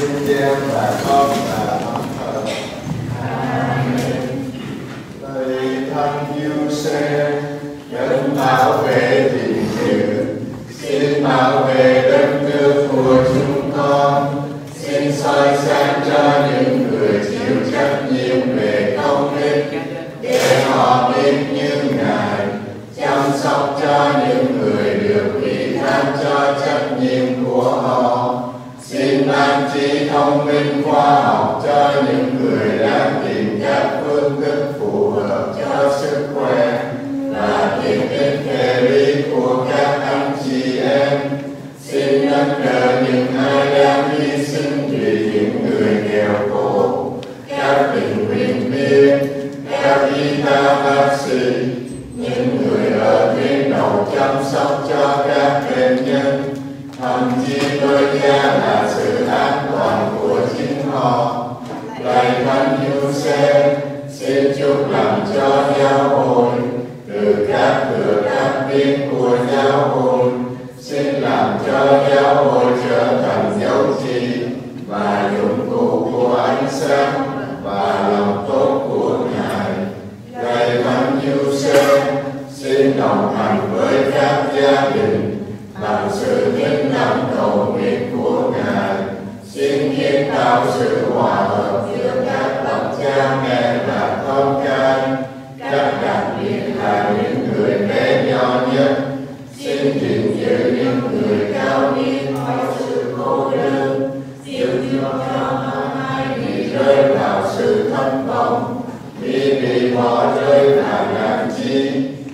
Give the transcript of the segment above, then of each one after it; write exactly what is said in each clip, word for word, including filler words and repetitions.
Vinh danh và Con và Thánh Thần. Lạy Thánh Giuse, đấng bảo vệ tình yêu, xin bảo vệ đất nước của chúng con, xin soi sáng cho những người chịu trách nhiệm về công ích, để họ biết như Ngài, chăm sóc cho những người được ủy thác cho trách nhiệm của họ. Xin ban trí thông minh khoa học cho những người đang tìm các phương thức phù hợp cho sức khỏe và tiện ích thể lý của các anh chị em. Xin nâng đỡ những ai đang hy sinh vì những người nghèo khổ, các tình nguyện viên, các y tá bác sĩ, những người ở tuyến đầu chăm sóc cho các bệnh nhân, thậm chí đôi cha là sự an toàn của chính họ. Lạy Thánh Giuse, xin chúc làm cho giáo hội từ các cửa các viên của giáo hội, xin làm cho giáo hội trở thành dấu chỉ và dụng cụ của ánh sáng và lòng tốt của Ngài. Lạy Thánh Giuse, xin đồng hành với các gia đình bằng sự tin tâm cầu nguyện của Ngài. Xin kiến tạo sự hòa hợp giữa các bậc cha mẹ và con cái, các đặc biệt là những người bé nhỏ nhất. Xin gìn giữ những người cao niên có sự cô đơn, siêu cho không ai bị rơi vào sự thất vọng, vì bị bỏ rơi là làm chi.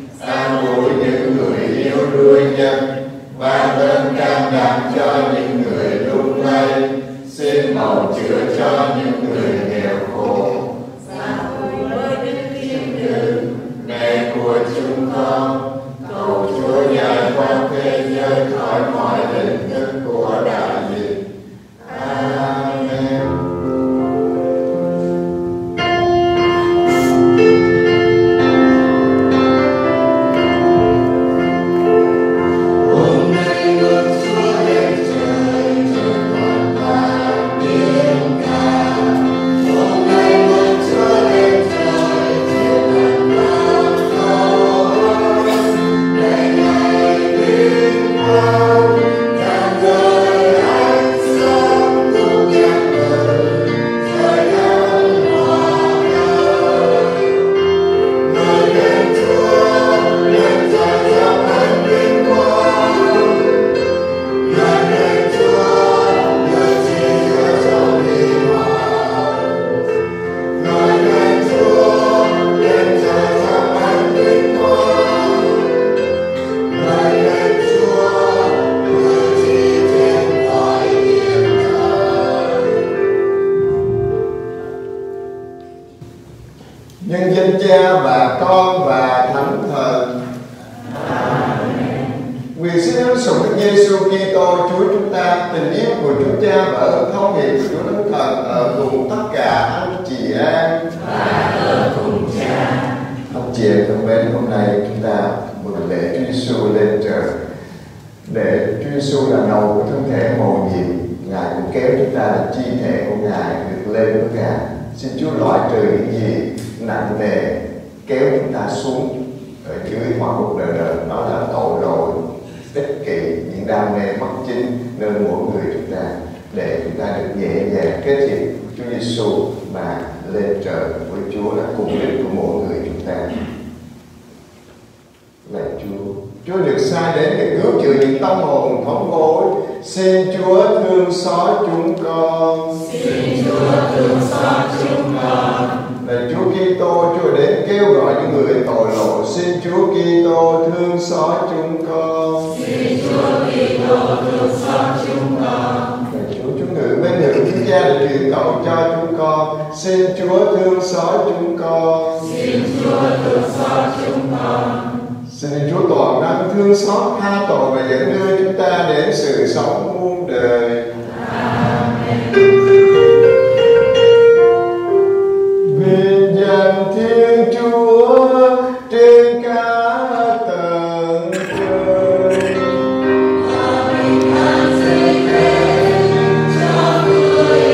An ủi những người yếu đuối nhất, ban ơn can đảm cho những người lung lay. Xin bầu chữa cho những người nghèo khổ. Và cùng với Đức Thiên Nữ, mẹ của chúng con, cầu Chúa giải thoát thế giới khỏi mọi hình thức của đại dịch. Amen. Nhân danh Cha và Con và Thánh Thần. Amen. Nguyện xin ơn sủng Đức Giêsu Kitô Chúa chúng ta, tình yêu của Chúa Cha và ơn thông hiệp của Chúa Thánh Thần ở cùng tất cả anh chị em và ở cùng Cha. Anh chị em thân mến, hôm nay chúng ta mừng lễ Chúa Giêsu lên trời. Để Chúa Giêsu là đầu của thân thể mầu nhiệm, Ngài cũng kéo chúng ta là chi thể của Ngài được lên với Ngài. Xin Chúa loại trừ những gì nặng nề kéo chúng ta xuống ở dưới hoa ngục đời đời, đó là tội lỗi, ích kỷ, những đam mê bất chính nơi mỗi người chúng ta, để chúng ta được nhẹ nhàng kết hiệp Chúa Giêsu mà lên trời với Chúa là cùng đích của mỗi người chúng ta. Lạy Chúa, Chúa được sai đến để cứu chữa những tâm hồn thống gối. Xin Chúa thương xót chúng con. Xin Chúa thương xót chúng con. Lạy Chúa Kitô, Chúa đến kêu gọi những người tội lỗi. Xin Chúa Kitô thương xót chúng con. Xin Chúa Kitô thương xót chúng con. Lạy Chúa, Chúa ngự bên hữu Chúa Cha để truyền cầu cho chúng con. Xin Chúa thương xót chúng con. Xin Chúa thương xót chúng con. Xin Chúa toàn năng thương xót tha tội và dẫn đưa chúng ta đến sự sống muôn đời. Amen. Vinh danh Thiên Chúa trên các tầng trời. Bình an sẽ đến cho người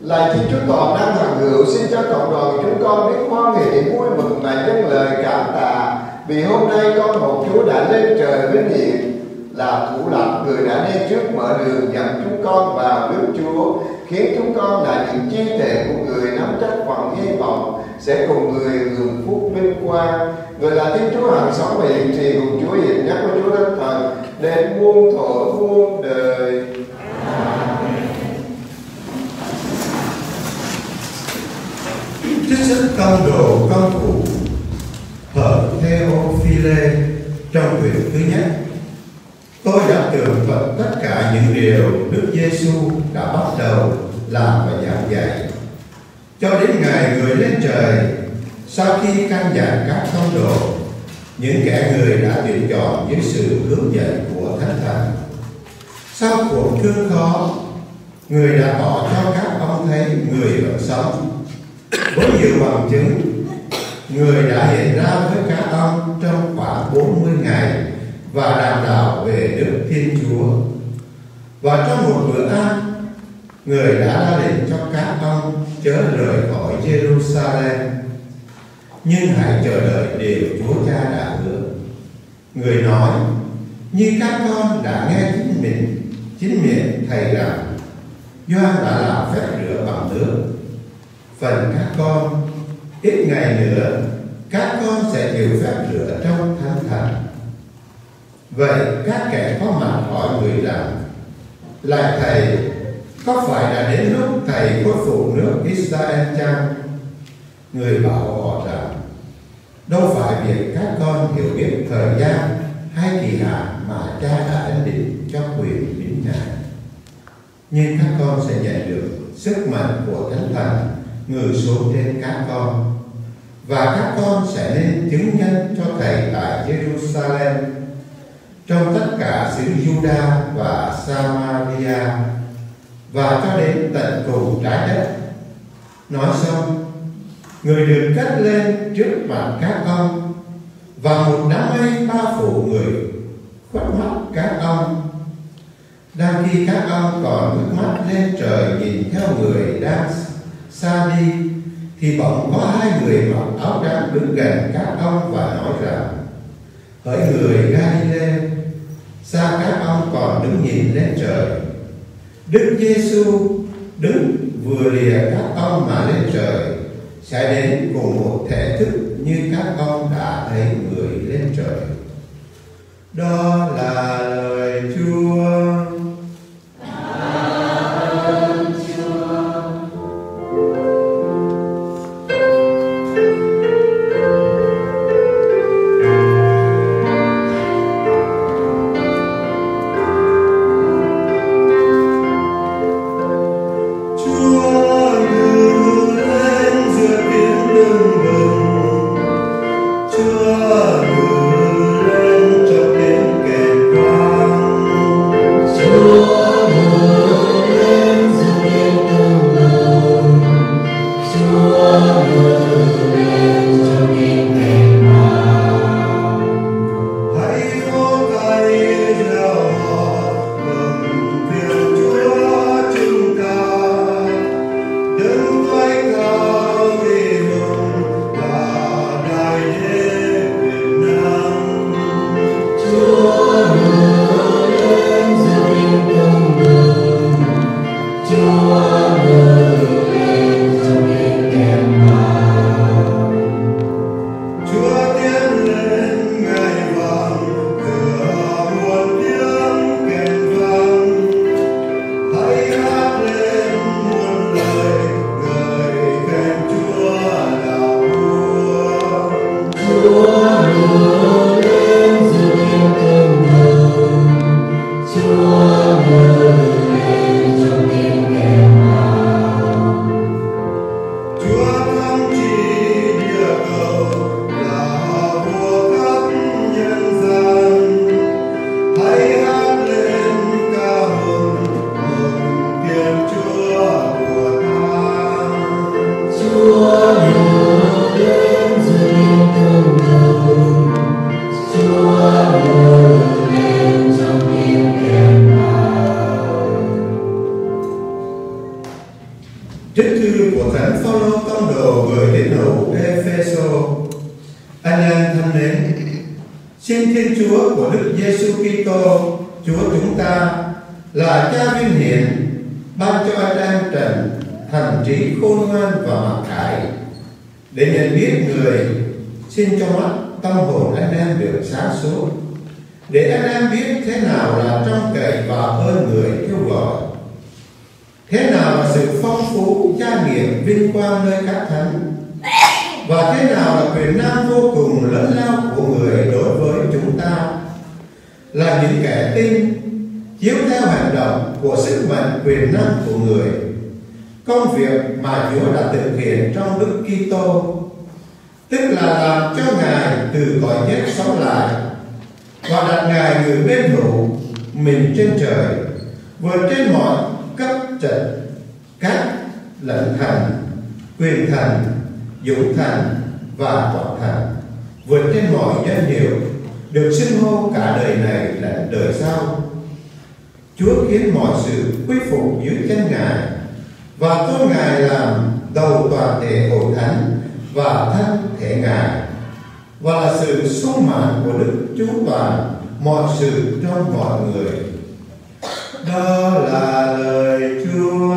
Lạy Thiên Chúa toàn năng hằng hữu, xin cho cộng đoàn chúng con biết hoan hỷ vui mừng và dâng lời cảm tạ vì hôm nay con một Chúa đã lên trời vinh hiển, là thủ lãnh người đã đi trước mở đường dẫn chúng con vào nước Chúa, khiến chúng con là những chi thể của người nắm chắc phần hy vọng sẽ cùng người hưởng phúc vinh quang. Người là Thiên Chúa hằng sống và hiện trì cùng Chúa hiện nhắc của Chúa Thánh Thần đến muôn thuở muôn đời. Trích dẫn công đồ công vụ ở Theophile trong quyển thứ nhất. Tôi đã tường thuật tất cả những điều Đức Giêsu đã bắt đầu làm và giảng dạy cho đến ngày người lên trời. Sau khi căn dặn các tông đồ, những kẻ người đã tuyển chọn dưới sự hướng dẫn của Thánh Thần, sau cuộc thương khó, người đã tỏ cho các ông thấy người vẫn sống. Với nhiều bằng chứng, người đã hiện ra với các ông trong khoảng bốn mươi ngày và đàm đạo về nước Thiên Chúa. Và trong một bữa ăn, người đã ra lệnh cho các ông chớ rời khỏi Jerusalem, nhưng hãy chờ đợi điều Chúa Cha đã hứa. Người nói như các con đã nghe chính mình chính miệng thầy rằng Gioan đã làm phép rửa bằng nước. Phần các con, ít ngày nữa các con sẽ chịu phép rửa trong Thánh Thần. Vậy các kẻ có mặt hỏi người rằng: Lạy thầy, có phải đã đến lúc thầy khôi phục nước Israel chăng? Người bảo họ rằng: đâu phải việc các con hiểu biết thời gian hay kỳ hạn mà Cha đã ấn định cho quyền đến Ngài, nhưng các con sẽ nhận được sức mạnh của Thánh Thần ngự xuống trên các con, và các con sẽ nên chứng nhân cho thầy tại Jerusalem, trong tất cả xứ Juda và Samaria, và cho đến tận cùng trái đất. Nói xong, người được cất lên trước mặt các ông, và một đám mây bao phủ người khuất mắt các ông. Đang khi các ông còn ngước mắt lên trời nhìn theo người đang xa đi, thì bỗng có hai người mặc áo trắng đứng gần các ông và nói rằng: hỡi người Galile, sao các ông còn đứng nhìn lên trời? Đức Giêsu đứng vừa lìa các ông mà lên trời sẽ đến cùng một thể thức như các ông đã thấy người lên trời. Đó là lời Chúa. Chúa ngự lên trong tiếng kèn vang. Trích thư của Thánh Phaolô tông đồ gửi đến hữu Ê-phê-sô. Anh em thân mến, xin Thiên Chúa của Đức Giêsu Kitô, Chúa chúng ta, là Cha vinh hiển, ban cho anh em Trần hành trí khôn ngoan và mặc khải, để nhận biết người, xin cho mắt tâm hồn anh em được sáng suốt, để anh em biết thế nào là trông cậy vào ơn người kêu gọi, thế nào là sự phong phú gia nghiệp vinh quang nơi các thánh, và thế nào là quyền năng vô cùng lớn lao của người đối với chúng ta, là những kẻ tin chiếu theo hành động của sức mạnh quyền năng của người, công việc mà Chúa đã thực hiện trong Đức Kitô, tức là làm cho Ngài từ cõi chết sống lại và đặt Ngài ngự bên hữu mình trên trời, vượt trên mọi cấp trật các lẫn thành, quyền thành, dũng thành và võ thành, vượt trên mọi danh hiệu được xưng hô cả đời này lẫn đời sau. Chúa khiến mọi sự quy phục dưới chân Ngài và tôn Ngài làm đầu toàn thể hội thánh và thân thể Ngài, và là sự sung mãn của Đức Chúa toàn mọi sự trong mọi người. Đó là lời Chúa.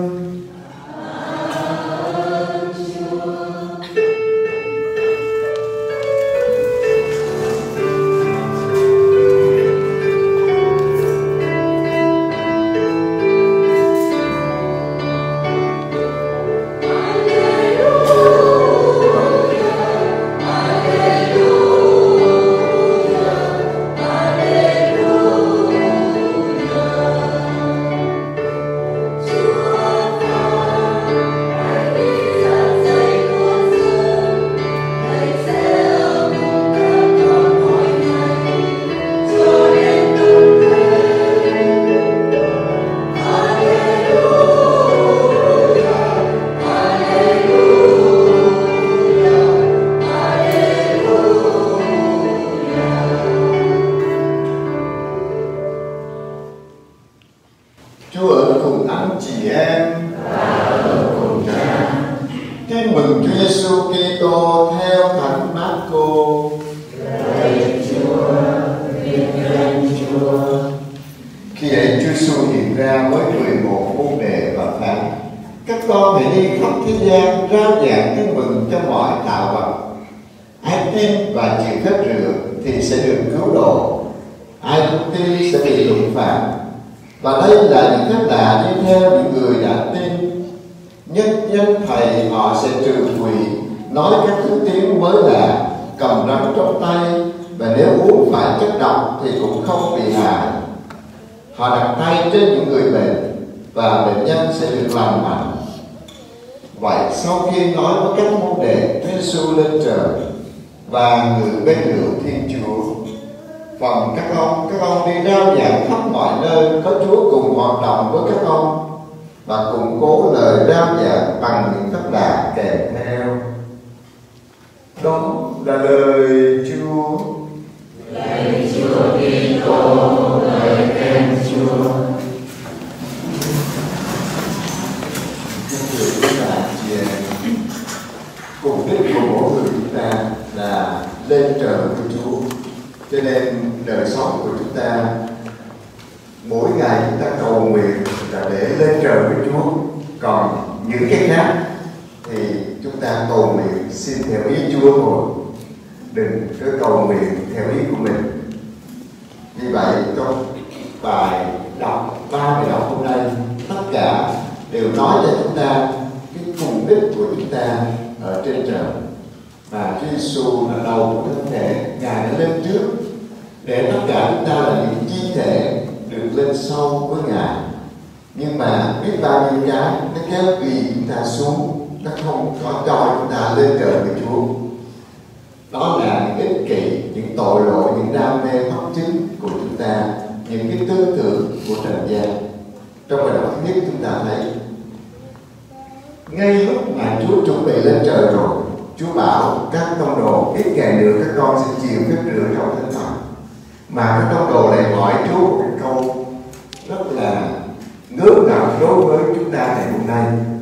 Họ đặt tay trên những người bệnh và bệnh nhân sẽ được lành mạnh. Vậy sau khi nói với các môn đệ, Chúa Giêsu lên trời và ngự bên hữu Thiên Chúa. Phần các ông, các ông đi rao giảng khắp mọi nơi, có Chúa cùng hoạt động với các ông và củng cố lời rao giảng bằng những phép lạ kèm theo. Đó là lời Chúa. Lạy Chúa Kitô, lời khen Chúa. Kính thưa quý bà chị em, mục đích của mỗi người chúng ta là lên trời của Chúa. Cho nên đời sống của chúng ta mỗi ngày chúng ta cầu nguyện là để lên trời với Chúa. Còn những cái khác thì chúng ta cầu nguyện xin theo ý Chúa thôi, đừng có cầu nguyện theo ý của mình. Vì vậy trong bài đọc, ba bài đọc hôm nay, tất cả đều nói cho chúng ta cái mục đích của chúng ta ở trên trời. Và Chúa Giêsu là đầu của thân thể, Ngài đã lên trước để tất cả chúng ta là những chi thể được lên sau với Ngài. Nhưng mà biết bao nhiêu cái nó kéo vì chúng ta xuống, nó không có cho chúng ta lên trời với Chúa. Đó là những ích kỷ, những tội lỗi, những đam mê mắc chứng của chúng ta, những cái tư tưởng của trần gian. Trong bài đọc thứ nhất chúng ta thấy ngay lúc mà Chúa chuẩn bị lên trời rồi, Chúa bảo các tông đồ ít ngày nữa các con sẽ chịu phép rửa trong thánh thần. Mà các tông đồ lại hỏi Chúa một cái câu rất là ngớ ngẩn đối với chúng ta ngày hôm nay. Dĩ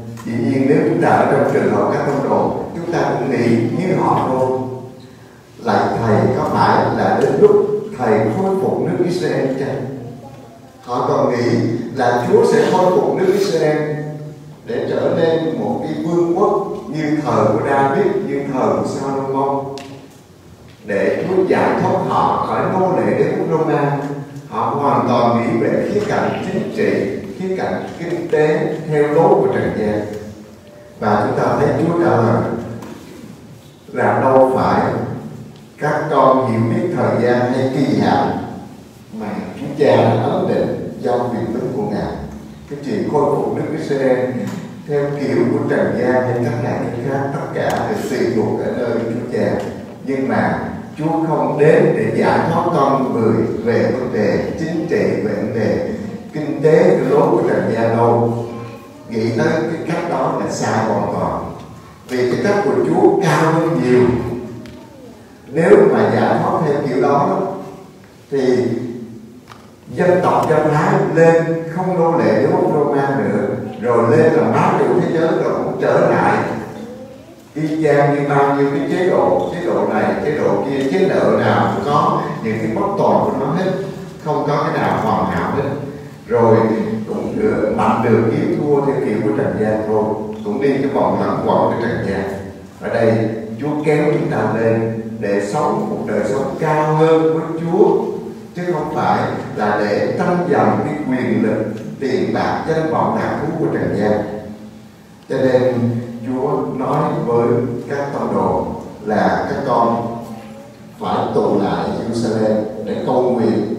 nhiên nếu chúng ta ở trong trường hợp các tông đồ, chúng ta cũng nghĩ như họ thôi. Lại Thầy, có phải là đến lúc Thầy khôi phục nước Israel chăng? Họ còn nghĩ là Chúa sẽ khôi phục nước Israel để trở nên một cái vương quốc như thời của David, như thời của Salomon, để Chúa giải thoát họ khỏi nô lệ đế quốc Roma. Họ hoàn toàn nghĩ về khía cạnh chính trị, khía cạnh kinh tế theo lối của trần gian. Và chúng ta thấy Chúa trả lời là đâu phải các con hiểu biết thời gian hay kỳ hạn mà Chúa Cha đã ấn định do quyền lực của Ngài. Cái chuyện khôi phục nước Israel theo kiểu của trần gian hay các ngài khác, tất cả đều tùy thuộc ở nơi Chúa Cha. Nhưng mà Chúa không đến để giải thoát con người về vấn đề chính trị, về vấn đề kinh tế, cái lối của trần gian đâu. Nghĩ tới cái cách đó là sai hoàn toàn. Vì cái cách của Chúa cao hơn nhiều. Nếu mà giải thoát theo kiểu đó thì dân tộc Do Thái lên không nô lệ đế quốc Roma nữa, rồi lên là bá chủ thế giới, rồi cũng trở lại y chang như bao nhiêu cái chế độ, chế độ này, chế độ kia, chế độ nào cũng có những cái bất toàn của nó hết, không có cái nào hoàn hảo hết. Rồi cũng được, mạnh được yếu thua theo kiểu của trần gian thôi, cũng đi cái vòng lẩn quẩn của trần gian. Ở đây Chúa kéo chúng ta lên để sống một đời sống cao hơn với Chúa, chứ không phải là để tranh giành cái quyền lực, tiền bạc, danh vọng, lạc thú của trần gian. Cho nên Chúa nói với các tông đồ là các con phải tụ lại Jerusalem để cầu nguyện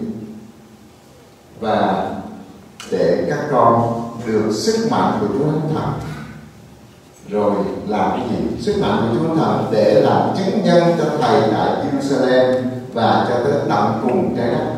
và để các con được sức mạnh của Chúa Thánh Thần. Rồi làm cái gì? Sức mạnh của Chúa Thánh Thần để làm chứng nhân cho Thầy tại Jerusalem và cho tới tận cùng trái đất.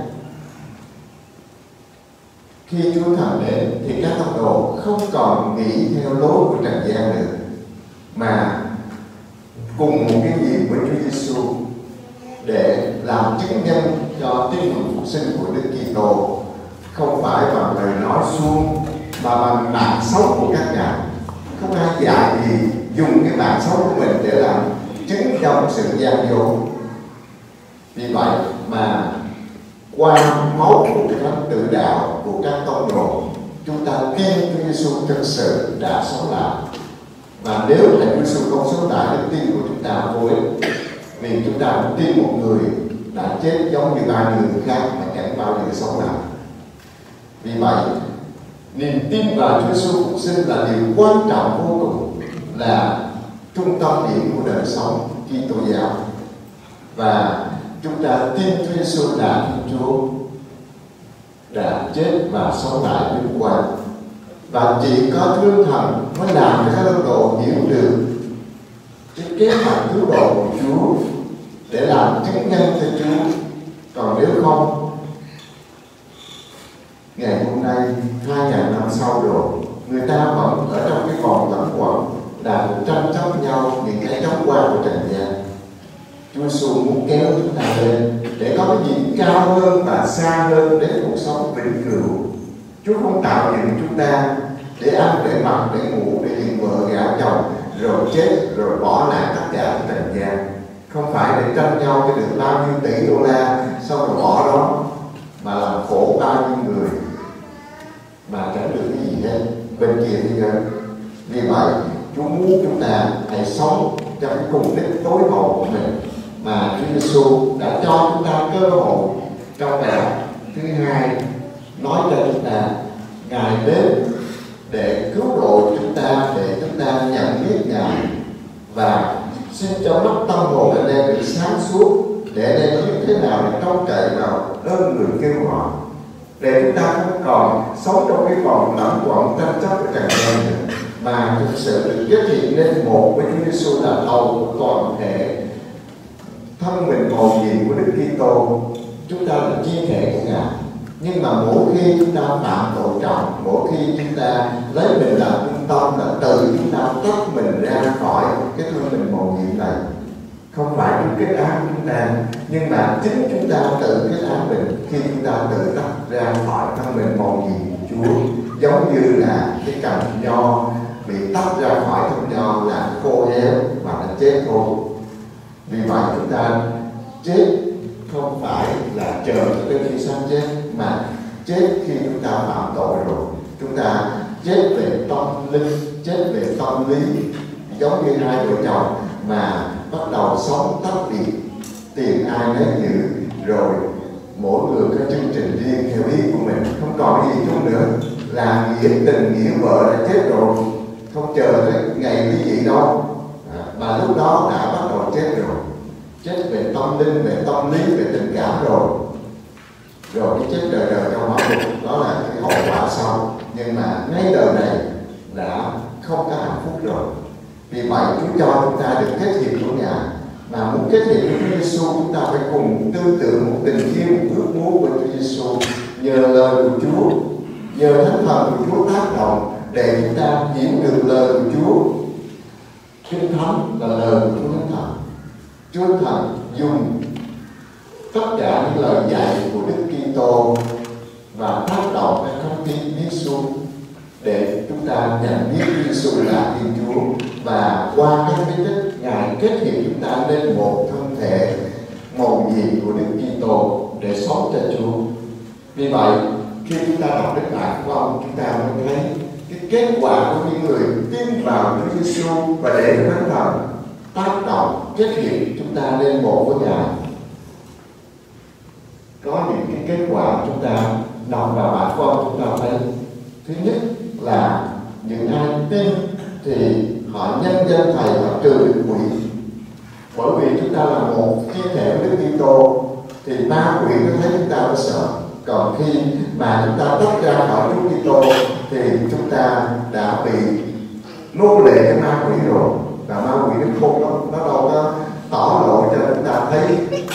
Khi Chúa Thần đến thì các tông đồ không còn nghĩ theo lối của trần gian nữa, mà cùng một cái gì với Chúa Giêsu để làm chứng nhân cho tin mừng phục sinh của Đức Kitô, không phải bằng lời nói suông mà bằng mạng sống của các ngài. Không ai dạy gì dùng cái mạng sống của mình để làm chứng trong sự gian dối. Vì vậy mà qua máu của cái thánh tự đạo của các tông đồ, chúng ta tin Chúa Giêsu thực sự đã sống lại. Và nếu Thầy Chúa Giêsu không sống lại, đức tin của chúng ta vô ích, vì chúng ta tin một người đã chết giống như ba người khác mà chẳng bao giờ sống lại. Vì vậy, niềm tin vào Chúa Giêsu phục sinh là điều quan trọng vô cùng, là trung tâm điểm của đời sống Kitô giáo. Và chúng ta tin Chúa Giêsu là Thiên Chúa, đã chết và sống lại vinh quang. Và chỉ có Chúa Thần mới làm cho các tông đồ hiểu được cái kế hoạch cứu độ của Chúa để làm chứng nhân cho Chúa. Còn nếu không, ngày hôm nay hai ngàn năm sau rồi, người ta vẫn ở trong cái vòng lẩn quẩn là tranh chấp nhau những cái chóng qua của trần gian. Chúa Giêsu muốn kéo chúng ta lên để có cái gì cao hơn và xa hơn đến cuộc sống vĩnh cửu. Chúa không tạo dựng chúng ta để ăn, để mặc, để ngủ, để dựng vợ gả chồng, rồi chết, rồi bỏ lại tất cả cái trần gian. Không phải để tranh nhau cái được bao nhiêu tỷ đô la, xong rồi bỏ đó, mà làm khổ bao nhiêu người mà chẳng được cái gì hết bên kia thế giới. Vì vậy, Chúa muốn chúng ta hãy sống trong cái cùng đích tối hậu của mình mà Chúa Giêsu đã cho chúng ta cơ hội trong bài học thứ hai, nói cho chúng ta Ngài đến để cứu độ chúng ta, để chúng ta nhận biết Ngài, và xin cho mắt tâm hồn anh em được sáng suốt, để anh em biết thế nào để trông cậy vào ơn người kêu gọi, để chúng ta không còn sống trong cái vòng lẩn quẩn tranh chấp với trần gian nữa, mà thực sự được kết hiện lên một với Chúa Giêsu là đầu của toàn thể thân mình mầu nhiệm của Đức Kitô. Chúng ta là chi thể của Ngài, nhưng mà mỗi khi chúng ta phạm tội trọng, mỗi khi chúng ta lấy mình làm trung tâm, là tự chúng ta tách mình ra khỏi cái thân mình mầu nhiệm này. Không phải Chúa kết án chúng ta, nhưng mà chính chúng ta tự kết án mình khi chúng ta tự tách ra khỏi thân mình mầu nhiệm của Chúa. Giống như là cái cành nho bị tách ra khỏi thân nho là khô héo và nó chết thôi. Vì vậy chúng ta chết không phải là chờ cho tới khi xác chết, mà chết khi chúng ta phạm tội rồi. Chúng ta chết về tâm linh, chết về tâm lý, giống như hai vợ chồng mà bắt đầu sống tách biệt, tiền ai nấy giữ, rồi mỗi người có chương trình riêng theo ý của mình, không còn gì chung nữa, là nghĩa tình nghĩa vợ đã chết rồi, không chờ tới ngày lý dị đâu, à, mà lúc đó đã bắt đầu chết rồi, chết về tâm linh, về tâm lý, về tình cảm rồi, rồi cái chết đời đời trong hỏa ngục, đó là cái hậu quả sau. Nhưng mà ngay đời này đã không có hạnh phúc rồi. Vì vậy Chúa cho chúng ta được kết hiệp của Ngài, mà muốn kết hiệp với Chúa Giêsu, chúng ta phải cùng tư tưởng một tình yêu, một ước muốn của Chúa Giêsu, nhờ lời của Chúa, nhờ Thánh Thần của Chúa tác động để chúng ta hiểu được lời của Chúa. Kinh Thánh là lời của Chúa Thánh Thần. Chúa Thánh Thần dùng tất cả những lời dạy của Đức Kitô và tác động đến con tin Giêsu để chúng ta nhận biết Giêsu là Thiên Chúa, và qua cái bí tích Ngài kết hiệp chúng ta lên một thân thể mầu nhiệm của Đức Kitô để sống cho Chúa. Vì vậy khi chúng ta đọc đến bản của ông, chúng ta mới thấy cái kết quả của những người tin vào Đức Giêsu và để cho Thánh Thần tác động kết hiệp chúng ta lên một với Ngài. Có những cái kết quả chúng ta đọc vào bản của ông, chúng ta thấy thứ nhất là những ai tin thì họ nhân danh Thầy họ trừ được quỷ. Bởi vì chúng ta là một thi thể với Đức Kitô thì ma quỷ nó thấy chúng ta nó sợ. Còn khi mà chúng ta tách ra khỏi Chúa Kitô thì chúng ta đã bị nô lệ cái ma quỷ rồi, và ma quỷ nó không nó, nó đâu có tỏ lộ cho chúng ta thấy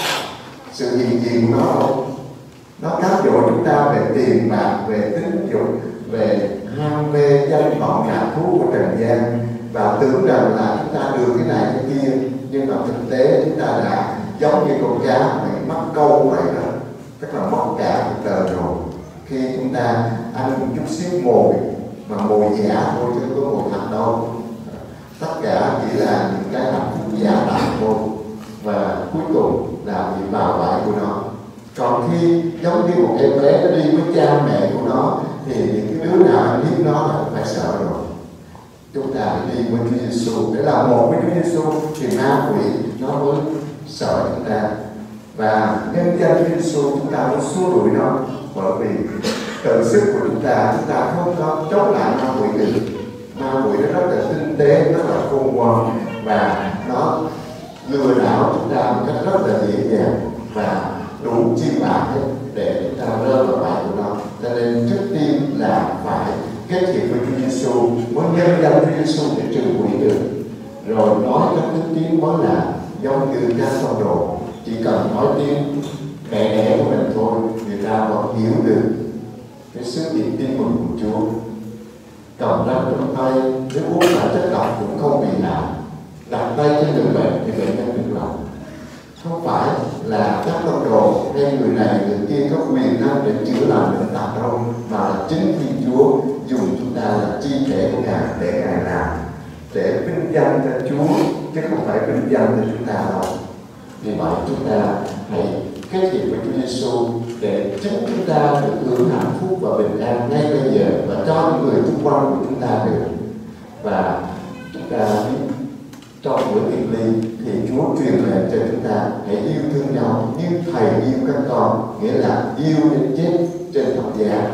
sự hiện diện của nó đâu. Nó cám dỗ chúng ta về tiền bạc, về tính dục, về ham mê danh vọng ngã thú của trần gian, và tưởng rằng là chúng ta được cái này cái kia, nhưng mà thực tế chúng ta đã giống như con cá bị mắc câu vậy đó, tức là mất cả cuộc đời rồi. Khi chúng ta ăn một chút xíu mồi mà mồi giả thôi chứ không có mồi thật đâu, tất cả chỉ là những cái hạnh phúc giả tạm thôi, và cuối cùng là bị vào bẫy của nó. Còn khi giống như một em bé nó đi với cha mẹ của nó thì những cái đứa nào ăn hiếp nó là phải sợ rồi. Chúng ta phải đi với Chúa Giêsu để làm một với Chúa Giêsu thì ma quỷ nó mới sợ chúng ta, và nhân danh Chúa Giêsu chúng ta mới xua đuổi nó, bởi vì tự sức của chúng ta chúng ta không có chống lại ma quỷ được. Ma quỷ nó rất là tinh tế, rất là khôn ngoan, và nó lừa đảo chúng ta một cách rất là dễ dàng và đủ chi bạc hết để chúng ta rơi vào bẫy của nó. Cho nên trước tiên là phải kết hiệp với Chúa Giêsu, mới nhân danh Chúa Giêsu để trừ quỷ được. Rồi nói các thứ tiếng mới là giống như các tông đồ, chỉ cần nói tiếng mẹ đẻ của mình thôi, người ta vẫn hiểu được cái sứ điệp tin mừng của Chúa. Cầm răng trong tay, nếu uống phải chất độc cũng không bị hại. Đặt tay trên người bệnh thì bệnh nhân được lòng. Không phải là các tông đồ hay người này người kia có quyền năng để chữa lành bệnh tật đâu, mà là chính Thiên Chúa dùng chúng ta là chi thể của Ngài để Ngài làm, để vinh danh cho Chúa, chứ không phải vinh danh cho chúng ta đâu. Vì vậy chúng ta hãy kết hiệp với Chúa Giêsu để chính chúng ta được hưởng hạnh phúc và bình an ngay bây giờ, và cho những người xung quanh của chúng ta được. Và chúng ta biết trong bữa tiệc ly thì Chúa truyền lệnh cho chúng ta hãy yêu thương nhau như Thầy yêu các con, nghĩa là yêu đến chết trên thập giá.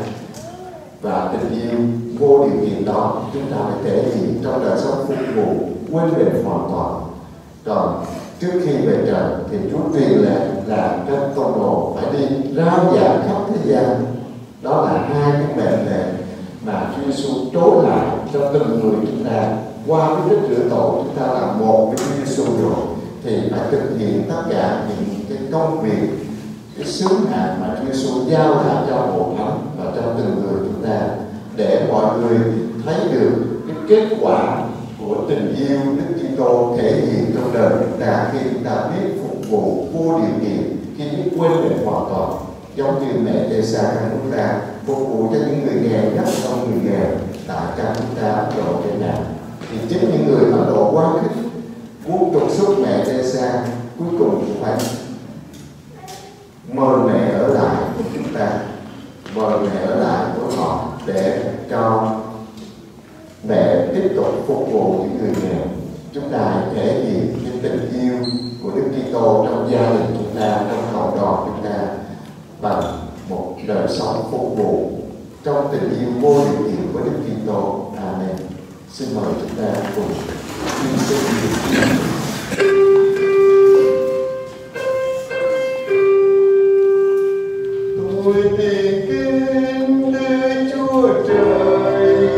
Và tình yêu vô điều kiện đó chúng ta phải thể hiện trong đời sống phục vụ, quên mình hoàn toàn. Còn trước khi về trời thì Chúa truyền lệnh là các tông đồ phải đi rao giảng khắp thế gian. Đó là hai cái mệnh lệnh mà Chúa Giêsu trối lại cho từng người chúng ta. Qua cái đức rửa tội chúng ta là một với Chúa Giêsu rồi, thì phải thực hiện tất cả những cái công việc, cái sứ mạng mà Chúa Giêsu giao lại cho hội thánh và cho từng người chúng ta, để mọi người thấy được cái kết quả của tình yêu Đức Kitô thể hiện trong đời chúng ta, khi chúng ta biết phục vụ vô điều kiện, khi biết quên mình hoàn toàn, giống như mẹ Teresa của chúng ta phục vụ cho những người nghèo nhất trong người nghèo, tại cha chúng ta Ấn Độ trên này, thì chính những người Ấn Độ quá khích muốn trục xuất mẹ Teresa cuối cùng phải mời mẹ ở lại của chúng ta, mời mẹ ở lại của họ để cho mẹ tiếp tục phục vụ những người nghèo. Chúng ta thể hiện cái tình yêu của Đức Kitô trong gia đình chúng ta, trong cộng đoàn chúng ta bằng một đời sống phục vụ trong tình yêu vô điều kiện của Đức Kitô. Amen. Xin mời chúng ta cùng xin xin tôi tìm kiếm Đức Chúa Trời.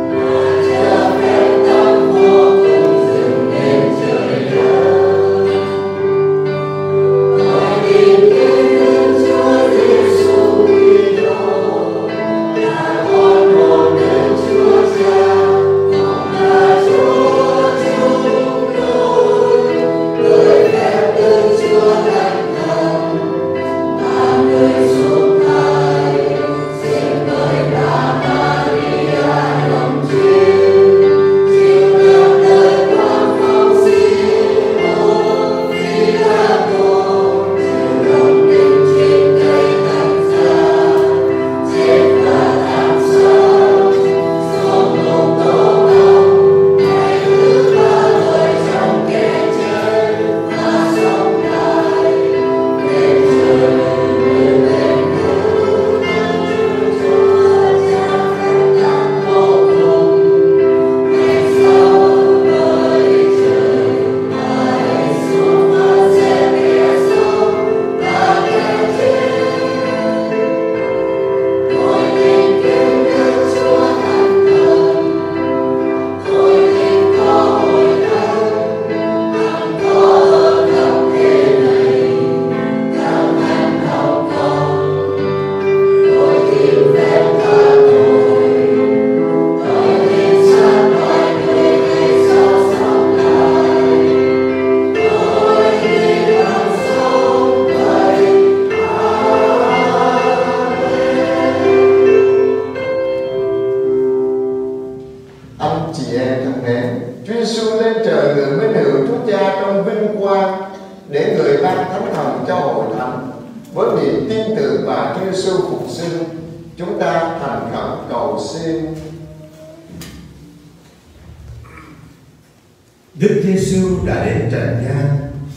Đức Giêsu đã đến trần gian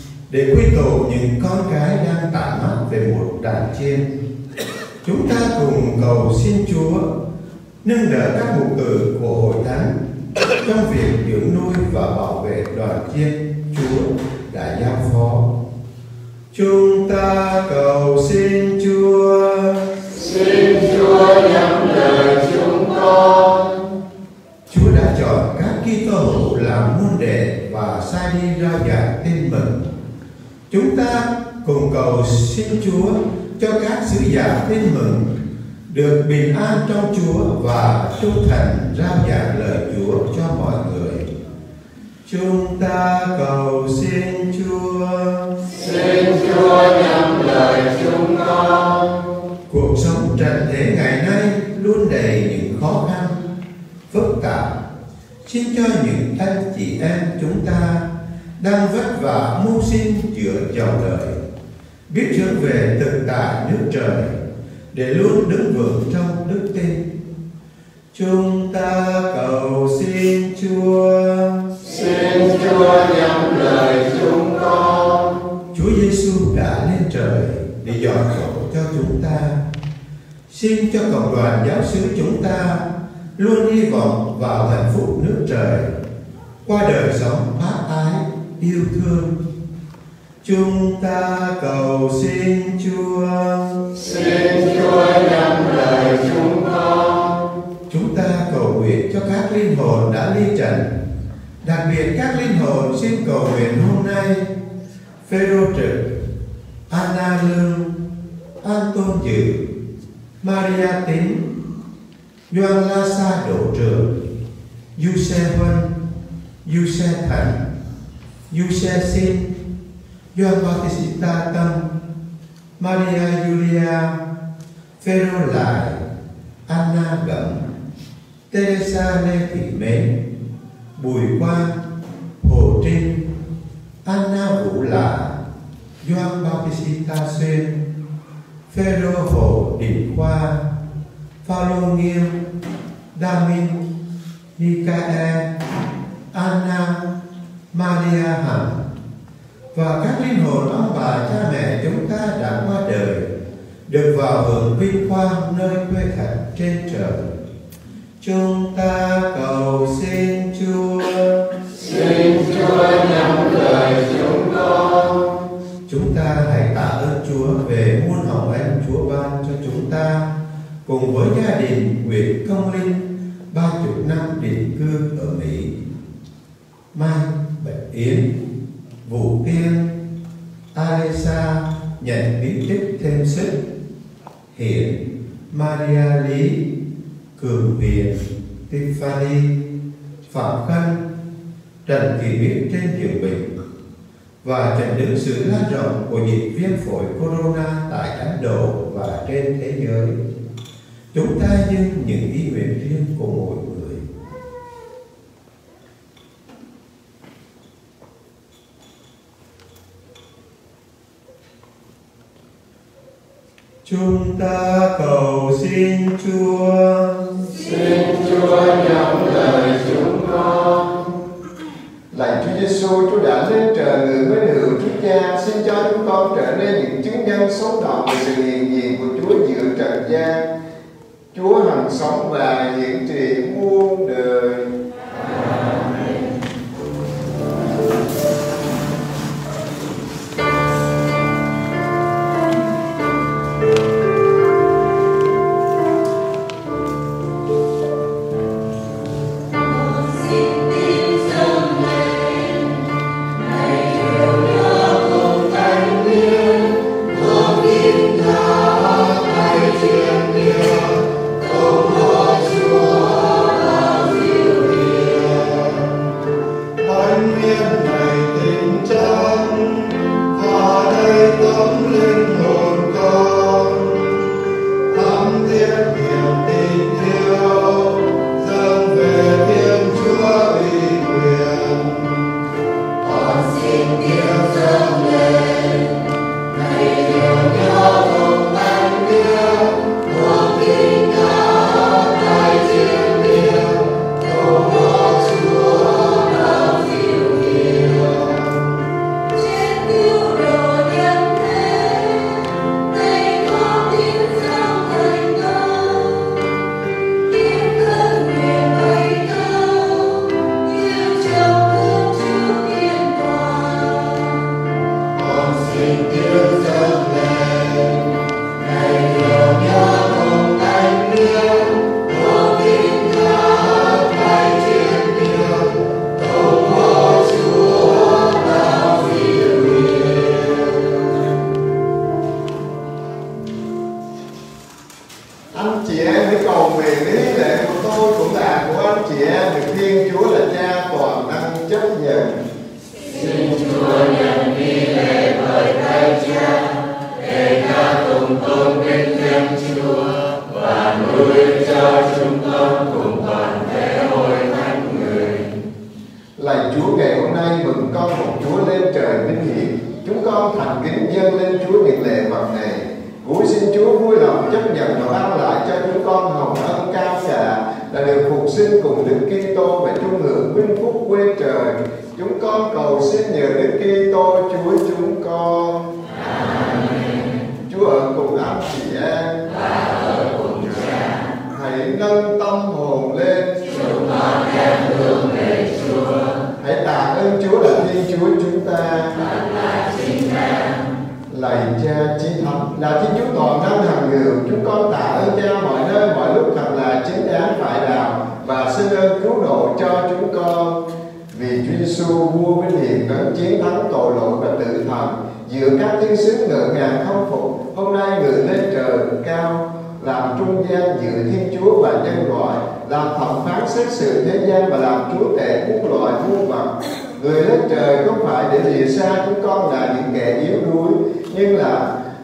để quy tụ những con cái đang tản mát về một đàn chiên. Chúng ta cùng cầu xin Chúa nâng đỡ các mục tử của hội thánh trong việc dưỡng nuôi và bảo vệ đoàn chiên Chúa đã giao phó. Chúng ta cầu xin Chúa. Xin Chúa nhắm lời chúng con. Chúa đã chọn các Kitô hữu làm môn đệ và sai đi rao giảng tin mừng. Chúng ta cùng cầu xin Chúa cho các sứ giả tin mừng được bình an trong Chúa và trung thành rao giảng lời Chúa cho mọi người. Chúng ta cầu xin Chúa. Xin Chúa nhắm lời chúng con. Cuộc sống trần thế ngày nay luôn đầy những khó khăn, phức tạp. Xin cho những anh chị em chúng ta đang vất vả mưu sinh giữa dòng đời biết hướng về thực tại nước trời để luôn đứng vững trong đức tin. Chúng ta cầu xin Chúa. Xin Chúa nhắm lời chúng con. Chúa Giêsu đã lên trời để dọn dỗ cho chúng ta. Xin cho cộng đoàn giáo xứ chúng ta luôn hy vọng vào hạnh phúc nước trời qua đời sống bác ái yêu thương. Chúng ta cầu xin Chúa. Xin Chúa nhắm lời chúng con. Chúng ta cầu nguyện cho các linh hồn đã ly trần, đặc biệt các linh hồn xin cầu nguyện hôm nay: Phêrô Trực, Anna Lương, An Tôn Dự, Maria Tín, Doan La Sa Độ Trưởng, Du Xe Huân, Du Xe Thành, Du Xe Xin, Doan Bautista Tâm, Maria Julia, Phêrô Lại, Anna Gẩm, Teresa Lê Thị Mến, Bùi Quang, Hồ Trinh, Anna Vũ Lạ, Doan Bautista Xuyên, Phêrô Hồ Đình Khoa, Phaolô Nghiêm, Damin, Nicae, Anna, Maria Hằng và các linh hồn ông bà cha mẹ chúng ta đã qua đời, được vào hưởng vinh quang nơi quê khách trên trời. Chúng ta cầu xin Chúa. Xin Chúa nhắm lời chúng con. Chúng ta hãy tạ ơn Chúa về muôn hồng ân Chúa ban cho chúng ta, cùng với gia đình Nguyễn Công Linh ba chục năm định cư ở Mỹ. Mai Bạch Yến, Vũ Tiên, Alisa nhận bí tích thêm sức. Hiển, Maria Lý, Cường Huyền, Tiffany, Phạm Khanh, Trần Kỳ Biết trên giường bệnh và trận đứng sự lan rộng của dịch viêm phổi corona tại Ấn Độ và trên thế giới. Chúng ta dâng những ý nguyện riêng của mỗi người. Chúng ta cầu xin Chúa. Xin Chúa nhắm lời chúng con. Lạy Chúa Giêsu, Chúa đã lên trời ngự với hữu Chúa Cha, xin cho chúng con trở nên những chứng nhân sống động về sự hiện diện của Chúa giữa trần gian. Chúa hằng sống và hiển trị muôn đời. Amen.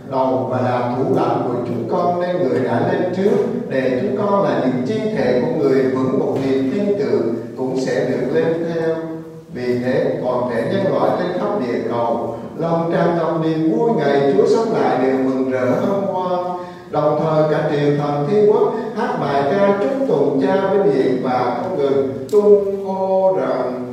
đầu và làm thủ lãnh của chúng con, nên người đã lên trước để chúng con là những chi thể của người vững một niềm tin tưởng cũng sẽ được lên theo. Vì thế toàn thể nhân loại trên khắp địa cầu lòng tràn ngập niềm vui ngày Chúa sống lại đều mừng rỡ hân hoan. Đồng thời cả triều thần thiên quốc hát bài ca chúc tụng Cha vinh hiển và không ngừng tung hô rằng: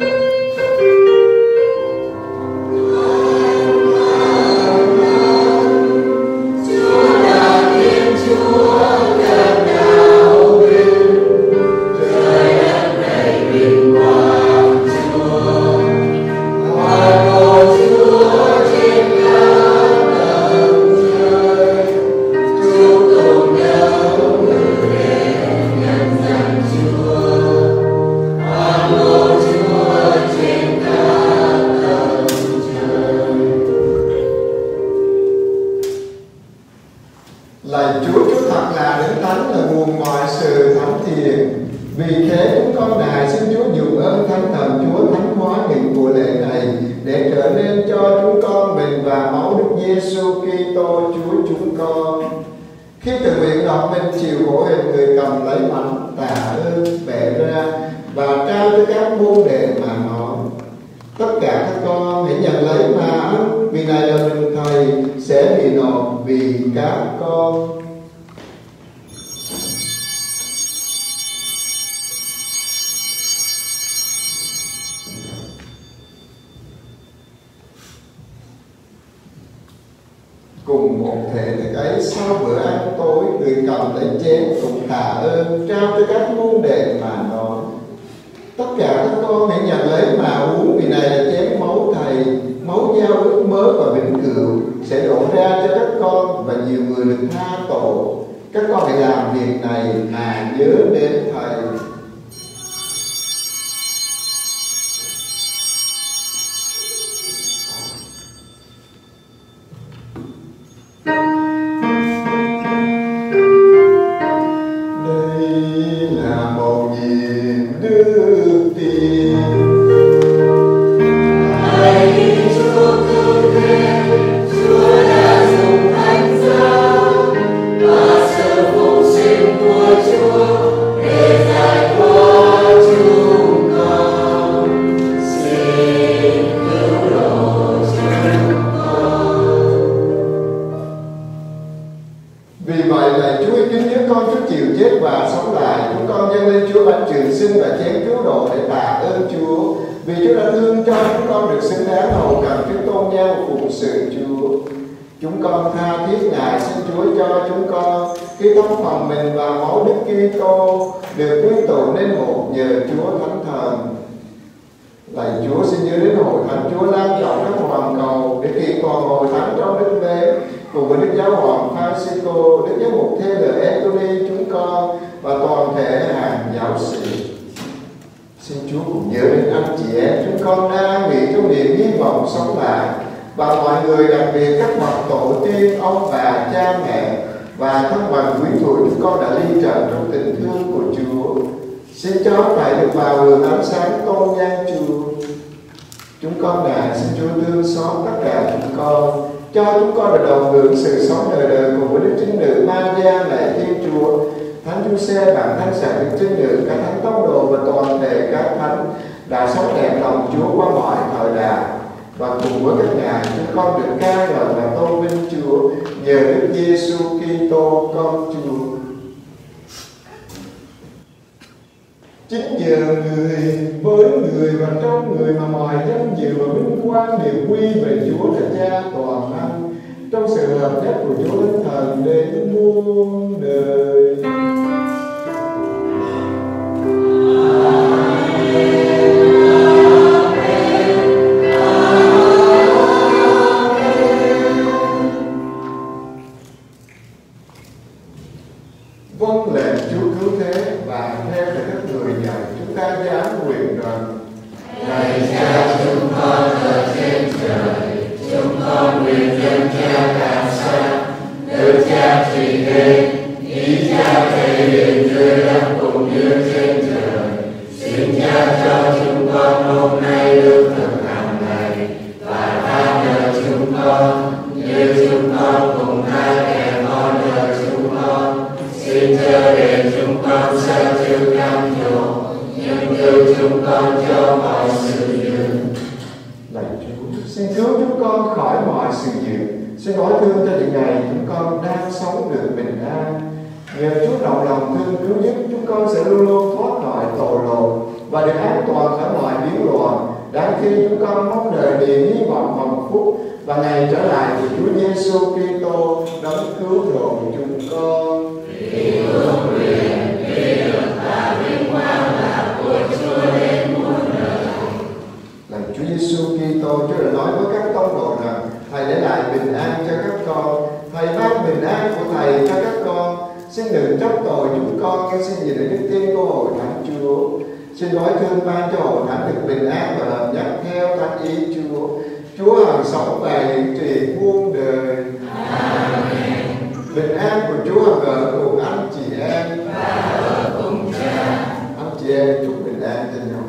Cùng một thể thức ấy, sau bữa ăn tối, người cầm lấy chén cũng tạ ơn, trao cho các môn đệ mà nói: tất cả các con hãy nhận lấy mà uống, vì này là chén máu Thầy, máu giao ước mới và vĩnh cửu, sẽ đổ ra cho các con và nhiều người được tha tội. Các con hãy làm việc này mà nhớ đến Thầy. Chúng con tha thiết ngài xin Chúa cho chúng con khi tóc phần mình và máu Đức Kitô được quy tụ nên một nhờ Chúa Thánh Thần. Lạy Chúa, xin nhớ đến hội thánh Chúa lan rộng khắp hoàn cầu để kiện toàn hội thánh trong Đức Lễ cùng với Đức Giáo hoàng Francisco, Đức Giám mục Taylor Anthony chúng con và toàn thể hàng giáo sĩ. Xin Chúa cùng nhớ đến anh chị em chúng con đang bị trong niềm hy vọng sống lại, và mọi người, đặc biệt các bậc tổ tiên, ông bà, cha mẹ và thân bằng quý thuộc chúng con đã ly trần trong tình thương của Chúa. Xin cho phải được vào hưởng ánh sáng tôn nhan Chúa. Chúng con ngài xin Chúa thương xót tất cả chúng con, cho chúng con được đồng hưởng sự sống đời đời cùng với Đức Trinh Nữ Maria mẹ Thiên Chúa, Thánh Giuse bản thánh sản Đức Trinh Nữ, các thánh tông đồ và toàn thể các thánh đã sống đẹp lòng Chúa qua mọi thời đại. Và cùng với các ngài chúng con được ca ngợi và tôn vinh Chúa nhờ Đức Giêsu Kitô con Chúa. Chính nhờ người, với người và trong người mà mọi danh dự và vinh quang đều quy về Chúa là Cha toàn năng, trong sự hợp nhất của Chúa Thánh Thần đến muôn đời. Vâng lệnh Chúa cứu thế, và theo lời các người dạy chúng ta dám nguyện rằng: Lạy Cha chúng con ở trên trời, chúng con nguyện dâng Cha cảm sát, được Cha trị thế, ý Cha thể hiện dưới đất cũng như trên trời. Xin Cha cho chúng con hôm nay lương thực hàng ngày, và tha nợ chúng con như chúng con cũng con cho mọi sự dữ. Lạy Chúa, xin cứu chúng con khỏi mọi sự dữ. Xin nói thương cho những ngày chúng con đang sống được bình an. Nhờ Chúa rộng lòng thương cứu giúp, chúng con sẽ luôn luôn thoát khỏi tội lỗi và được an toàn khỏi mọi biến loạn. Đang khi chúng con mong đợi niềm hy vọng hạnh phúc và ngày trở lại của Chúa Giêsu Kitô đấng cứu rỗi chúng con. Vì ơn quyền, vì được và vinh quang là của Chúa đến muôn đời. Lạy Chúa Giêsu Kitô, Chúa đã nói với các tông đồ rằng Thầy để lại bình an cho các con. Thầy ban bình an của Thầy cho các con. Xin đừng trách tội chúng con, nhưng xin nhìn đến đức tin của Hội Thánh Chúa. Xin nói thương ban cho Hội Thánh được bình an và hợp nhất theo thánh ý Chúa. Chúa hằng sống và hiện trị muôn đời. Amen. Bình an của Chúa hằng ở cùng anh chị em và ở cùng Cha. Anh chị em chúc bình an cho nhau.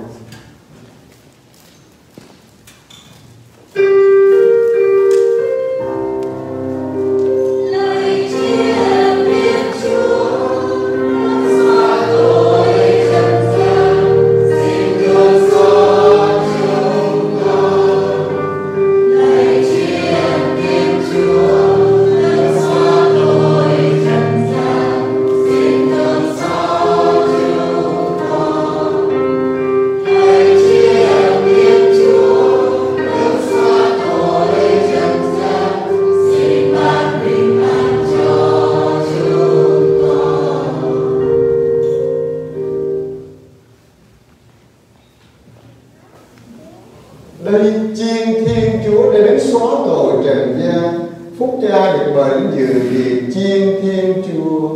Đây chiên Thiên Chúa đến xóa tội trần gian, phúc Cha được bẩn dự việc chiên Thiên Chúa.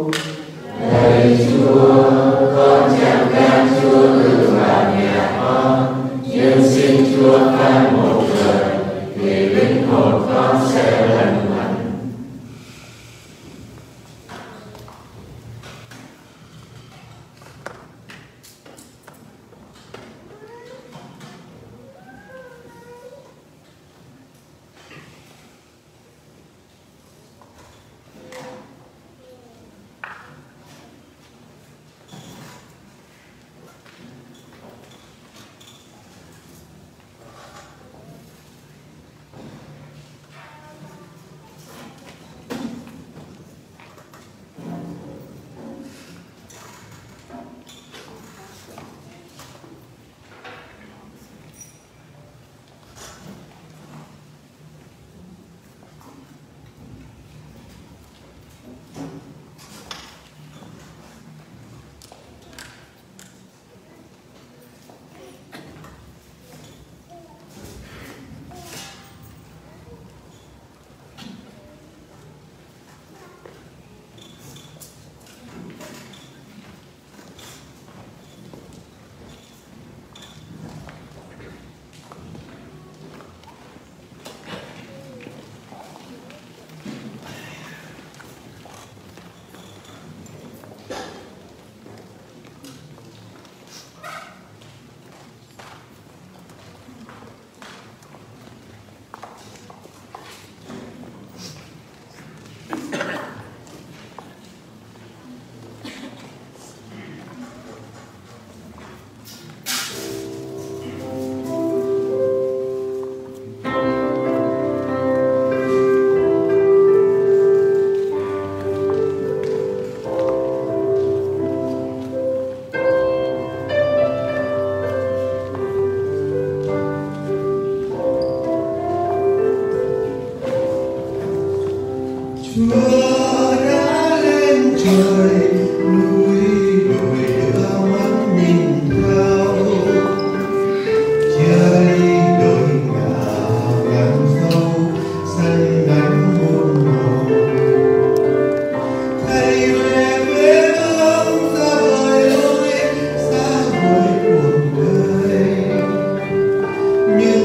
Lạy Chúa, con chẳng can Chúa từ vào nhà con, nhưng xin Chúa phán một lời, vì linh hồn con sẽ lành mạnh.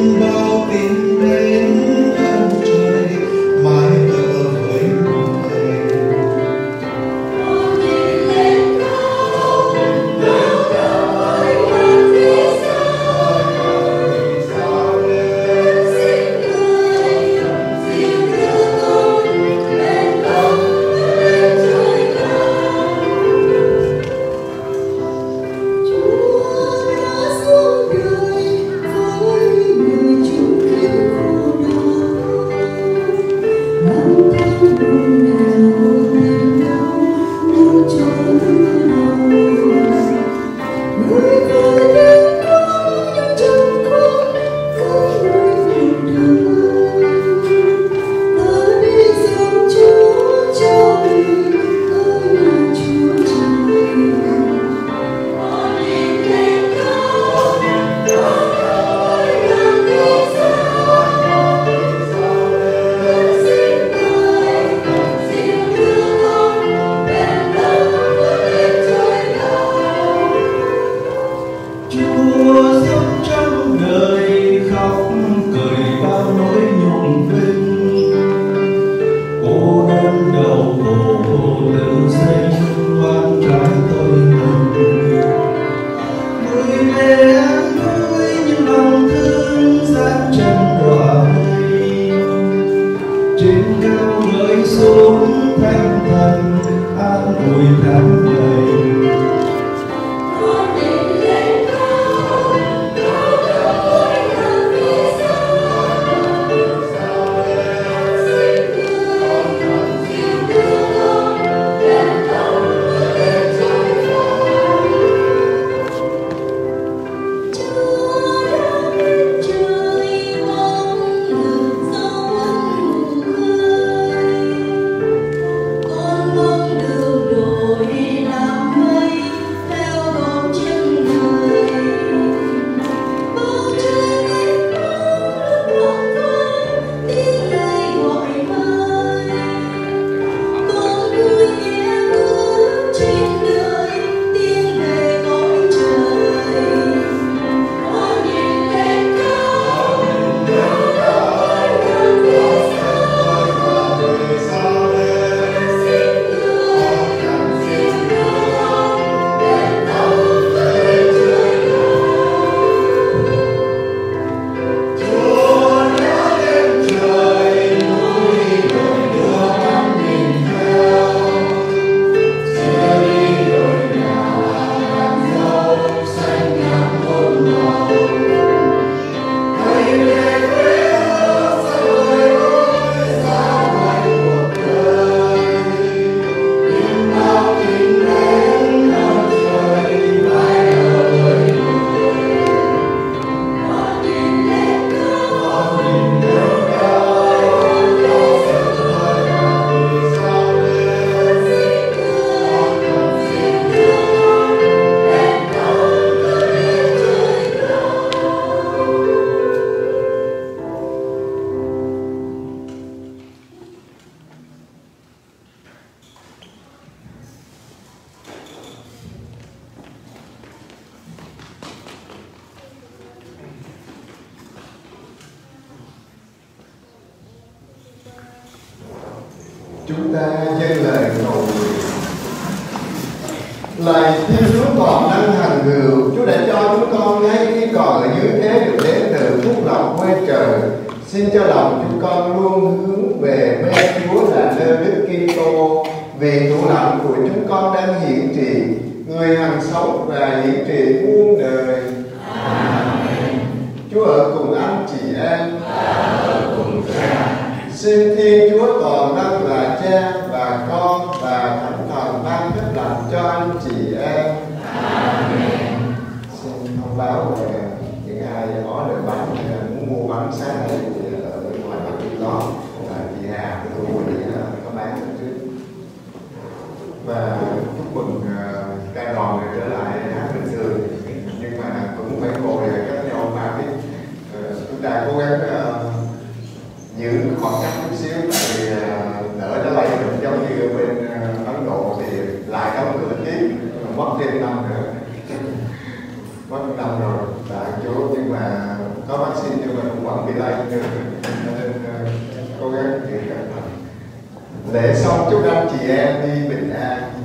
Tình đến chân trời mãi ở với người. Chúng ta dâng lời cầu nguyện. Lạy Thiên Chúa toàn năng hằng hữu, Chúa đã cho chúng con ngay khi còn ở dưới thế được đến từ phúc lộc quê trời. Xin cho lòng chúng con luôn hướng về bên Chúa là nơi Đức Kitô, vì thủ lãnh của chúng con đang hiển trị, người hằng sống và hiển trị muôn đời. Amen. Chúa ở cùng anh chị em và ở cùng Cha. Xin Thiên Chúa toàn năng là Cha và Con và Thánh Thần ban phép lành cho anh chị em. Amen. Xin thông báo về những ai có được bánh muốn mua bánh sáng nay thì ở ngoài mặt trước đó là chị Hà của tôi thì có bán trước. Và chúc mừng ca đoàn này trở lại hát bình thường, nhưng mà cũng phải ngồi cách nhau mà biết chúng ta cố gắng giữ khoảng cách chút xíu, tại vì đỡ nó lây được giống như bên Ấn Độ thì lại đóng cửa tiếp, mất thêm năm nữa, mất năm rồi tại Chúa, nhưng mà có vaccine nhưng mà cũng vẫn bị lây nữa, nên cố gắng giữ cẩn thận. Lễ xong chúc anh chị em đi bình an.